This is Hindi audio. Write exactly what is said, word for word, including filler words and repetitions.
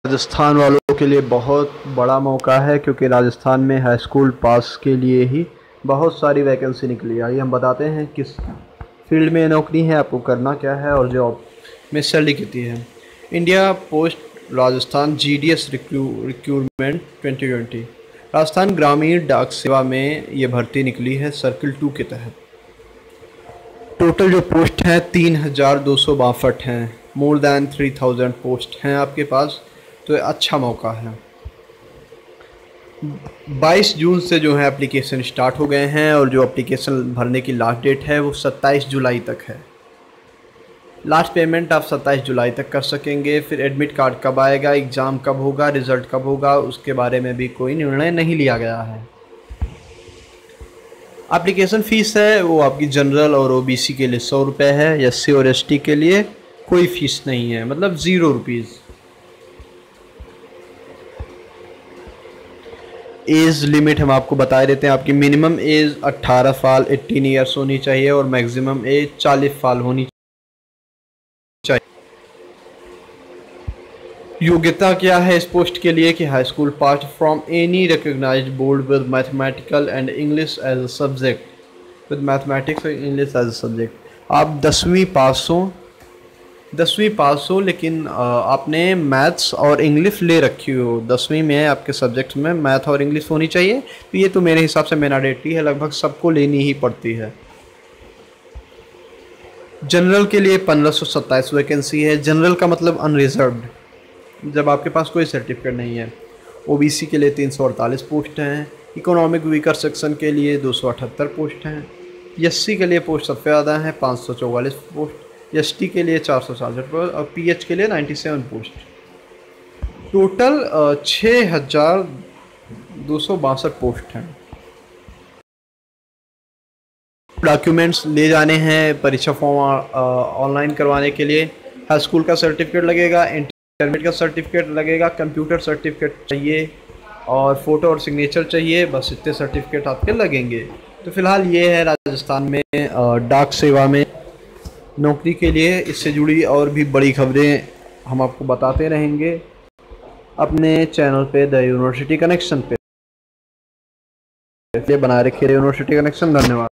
राजस्थान वालों के लिए बहुत बड़ा मौका है, क्योंकि राजस्थान में हाई स्कूल पास के लिए ही बहुत सारी वैकेंसी निकली। आइए हम बताते हैं किस फील्ड में नौकरी है, आपको करना क्या है और जॉब में सैलरी कितनी है। India post Rajasthan G D S recruitment twenty twenty Rajasthan Gramin Dak सेवा में ये भर्ती निकली है सर्किल टू के तहत। टोटल जो पोस्ट हैं तीन हज़ार दो सौ बासठ हैं, more than three thousand post हैं आपके पास, तो अच्छा मौका है। बाईस जून से जो है एप्लीकेशन स्टार्ट हो गए हैं और जो एप्लीकेशन भरने की लास्ट डेट है वो सत्ताईस जुलाई तक है। लास्ट पेमेंट आप सत्ताईस जुलाई तक कर सकेंगे। फिर एडमिट कार्ड कब आएगा, एग्ज़ाम कब होगा, रिज़ल्ट कब होगा, उसके बारे में भी कोई निर्णय नहीं लिया गया है। एप्लीकेशन फ़ीस है वो आपकी जनरल और ओ बी सी के लिए सौ रुपये है, एस सी और एस टी के लिए कोई फ़ीस नहीं है, मतलब ज़ीरो रुपीज़। एज लिमिट हम आपको बता देते हैं, आपकी मिनिमम एज अट्ठारह साल अठारह ईयर्स होनी चाहिए और मैक्सिमम एज चालीस साल होनी चाहिए। योग्यता क्या है इस पोस्ट के लिए कि high school pass from any recognised board with mathematical and English as a subject with mathematics और इंग्लिश एज अ सब्जेक्ट। आप दसवीं पास हो दसवीं पास हो लेकिन आपने मैथ्स और इंग्लिश ले रखी हो, दसवीं में आपके सब्जेक्ट में मैथ और इंग्लिश होनी चाहिए, तो ये तो मेरे हिसाब से मैंडेटरी है, लगभग सबको लेनी ही पड़ती है। जनरल के लिए पंद्रह सौ सत्ताईस वैकेंसी है। जनरल का मतलब अनरिजर्व्ड, जब आपके पास कोई सर्टिफिकेट नहीं है। ओबीसी के लिए तीन सौ अड़तालीस पोस्ट हैं। इकोनॉमिक वीकर सेक्शन के लिए दो सौ अठहत्तर पोस्ट हैं। एससी के लिए पोस्ट सबसे ज़्यादा हैं, पाँच सौ चौवालीस पोस्ट। एसटी के लिए चार सौ साठ पोस्ट और पीएच के लिए सत्तानवे पोस्ट। टोटल छः हज़ार दो सौ बासठ पोस्ट हैं। डॉक्यूमेंट्स ले जाने हैं परीक्षा फॉर्म ऑनलाइन करवाने के लिए। हाई स्कूल का सर्टिफिकेट लगेगा, इंटरमीडिएट का सर्टिफिकेट लगेगा, कंप्यूटर सर्टिफिकेट चाहिए और फ़ोटो और सिग्नेचर चाहिए। बस इतने सर्टिफिकेट आपके लगेंगे। तो फ़िलहाल ये है राजस्थान में डाक सेवा में नौकरी के लिए। इससे जुड़ी और भी बड़ी खबरें हम आपको बताते रहेंगे अपने चैनल पे द यूनिवर्सिटी कनेक्शन पे। बनाए रखिए यूनिवर्सिटी कनेक्शन। धन्यवाद।